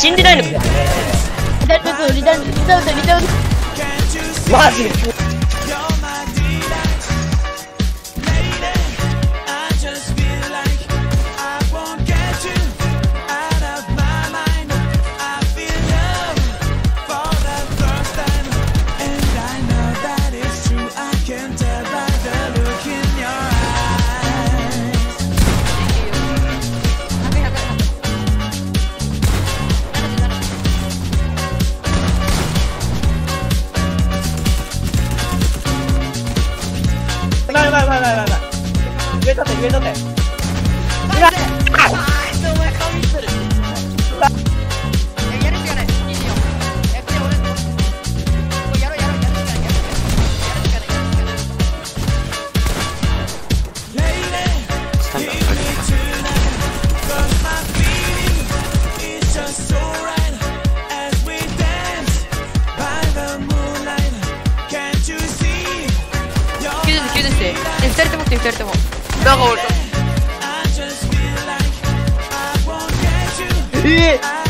死んでないのかよ。リタウンマジで上取って。うわっお前顔見せる。やるしかない。24。これ俺これやろうしかない。 スタンダード 9です。2人ともって2人とも。 だが俺